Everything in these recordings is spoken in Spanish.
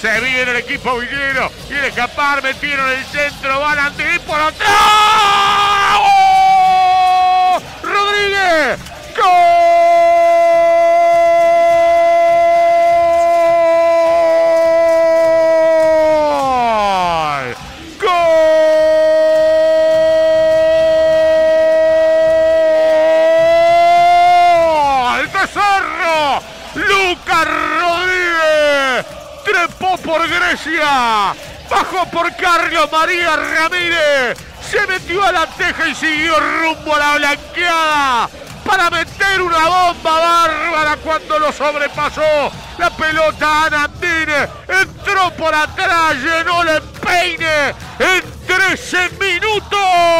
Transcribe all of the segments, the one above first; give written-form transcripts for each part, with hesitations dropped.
Se viene el equipo villero, quiere escapar, metieron el centro, van a ir por atrás. ¡Oh! ¡Rodríguez! ¡Gol! Lucas Rodríguez trepó por Grecia, bajó por Carlos María Ramírez, se metió a la teja y siguió rumbo a la blanqueada para meter una bomba bárbara cuando lo sobrepasó. La pelota a Nandine, entró por atrás, llenó el empeine en 13 minutos.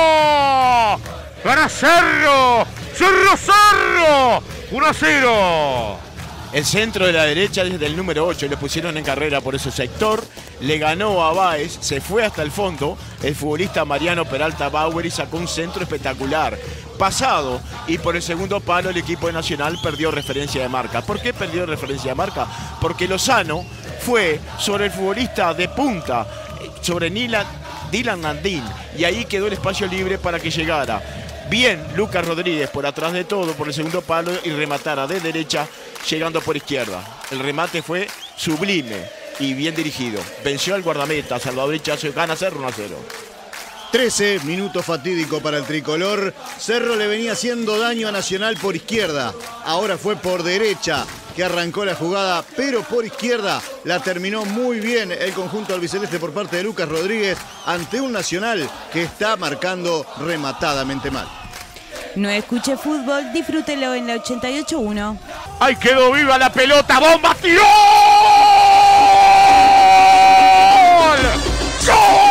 Gana Cerro, Cerro, 1-0. El centro de la derecha desde el número 8, le pusieron en carrera por ese sector, le ganó a Báez, se fue hasta el fondo, el futbolista Mariano Peralta Bauer y sacó un centro espectacular. Pasado, y por el segundo palo el equipo de Nacional perdió referencia de marca. ¿Por qué perdió referencia de marca? Porque Lozano fue sobre el futbolista de punta, sobre Dylan Nandín, y ahí quedó el espacio libre para que llegara bien Lucas Rodríguez por atrás de todo, por el segundo palo y rematara de derecha, llegando por izquierda. El remate fue sublime y bien dirigido. Venció al guardameta, Salvador Hichazo, gana Cerro 1-0. 13 minutos fatídico para el tricolor. Cerro le venía haciendo daño a Nacional por izquierda. Ahora fue por derecha que arrancó la jugada, pero por izquierda la terminó muy bien el conjunto albiceleste por parte de Lucas Rodríguez ante un Nacional que está marcando rematadamente mal. No escuche fútbol, disfrútelo en la 88.1. ¡Ahí quedó viva la pelota! ¡Bomba! ¡Tiró! ¡Gol!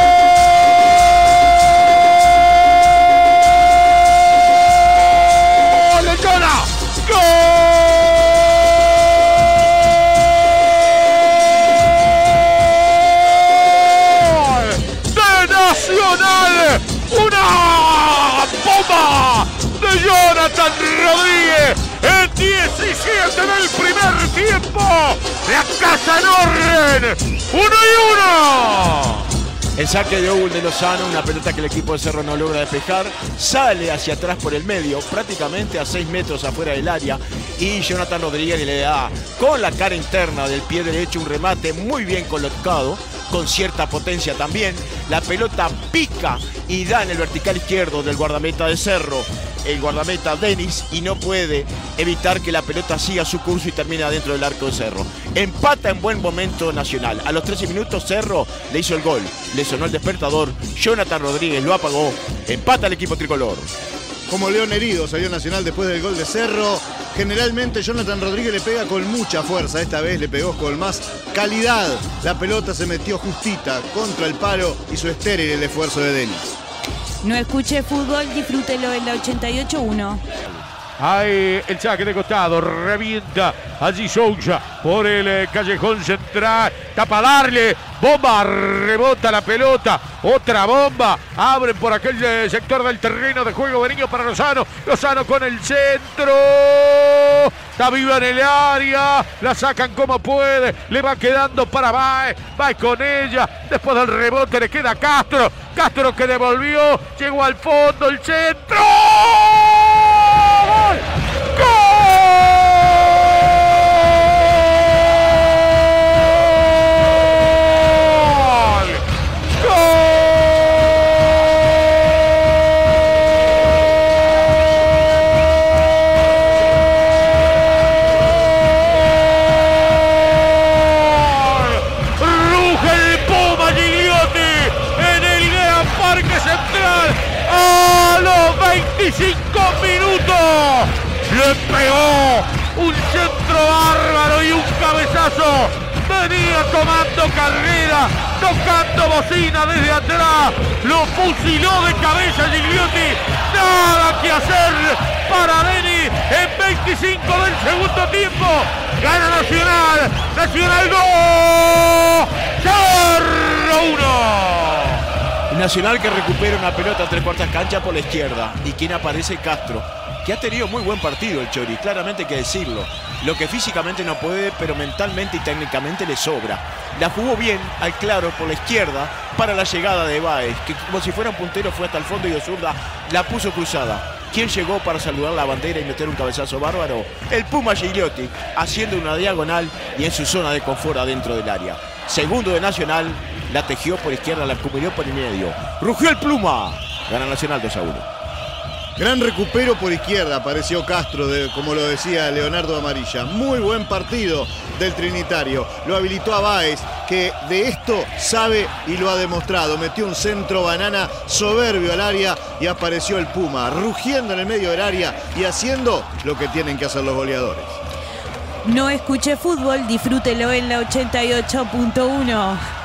¡Una bomba de Jonathan Rodríguez! El 17 del primer tiempo. La casa Norren. 1-1. El saque de Oul de Lozano, una pelota que el equipo de Cerro no logra despejar, sale hacia atrás por el medio, prácticamente a 6 metros afuera del área, y Jonathan Rodríguez le da con la cara interna del pie derecho un remate muy bien colocado, con cierta potencia también. La pelota pica y da en el vertical izquierdo del guardameta de Cerro, el guardameta Denis, y no puede evitar que la pelota siga su curso y termine dentro del arco de Cerro. Empata en buen momento Nacional. A los 13 minutos Cerro le hizo el gol. Le sonó el despertador. Jonathan Rodríguez lo apagó. Empata el equipo tricolor. Como león herido salió Nacional después del gol de Cerro. Generalmente Jonathan Rodríguez le pega con mucha fuerza. Esta vez le pegó con más calidad. La pelota se metió justita contra el palo. Hizo estéril el esfuerzo de Denis. No escuche fútbol, disfrútelo en la 88.1. Ahí el saque de costado, revienta allí Sousa por el callejón central, tapa darle, bomba, rebota la pelota, otra bomba, abren por aquel sector del terreno de juego Beniño para Lozano, Lozano con el centro, está viva en el área, la sacan como puede, le va quedando para Báez, Báez con ella, después del rebote le queda Castro, Castro que devolvió, llegó al fondo, el centro. Ruge el Puma Gigliotti en el Gran Parque Central a los 25 minutos. Le pegó un centro bárbaro y un cabezazo. Venía tomando carrera, tocando bocina desde atrás. Lo fusiló de cabeza Gigliotti. Nada que hacer para Denis en 25 del segundo tiempo. Gana Nacional. Nacional 2. Cerro 1. Nacional que recupera una pelota a 3/4 cancha por la izquierda. ¿Y quién aparece? Castro. que ha tenido muy buen partido el Chori, claramente hay que decirlo. Lo que físicamente no puede, pero mentalmente y técnicamente le sobra. La jugó bien al claro por la izquierda para la llegada de Báez, que como si fuera un puntero fue hasta el fondo y de zurda la puso cruzada. ¿Quién llegó para saludar la bandera y meter un cabezazo bárbaro? El Puma Gigliotti, haciendo una diagonal y en su zona de confort adentro del área. Segundo de Nacional, la tejió por izquierda, la cubrió por el medio. Rugió el Pluma. Gana Nacional 2-1. Gran recupero por izquierda, apareció Castro, como lo decía Leonardo Amarilla. Muy buen partido del Trinitario. Lo habilitó a Báez, que de esto sabe y lo ha demostrado. Metió un centro banana soberbio al área y apareció el Puma, rugiendo en el medio del área y haciendo lo que tienen que hacer los goleadores. No escuche fútbol, disfrútelo en la 88.1.